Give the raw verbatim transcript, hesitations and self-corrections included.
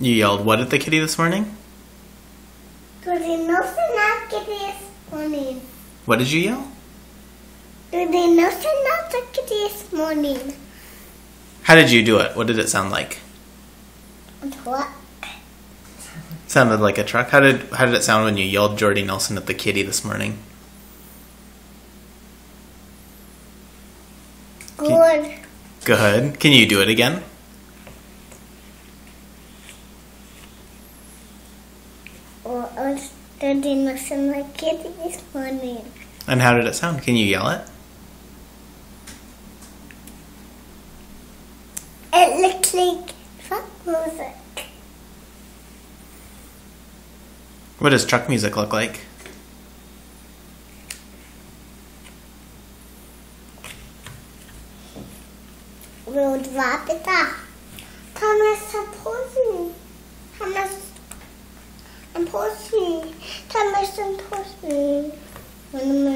You yelled what at the kitty this morning? Jordy Nelson not kitty this morning. What did you yell? Jordy Nelson not the kitty this morning. How did you do it? What did it sound like? What? Sounded like a truck. How did how did it sound when you yelled Jordy Nelson at the kitty this morning? Good. Good. Can you do it again? Or else Jordy Nelson like kitty this morning. And how did it sound? Can you yell it? It looks like truck music. What does truck music look like? We'll drop it off. Thomas, suppose me. Thomas, impose me. Thomas, impose me.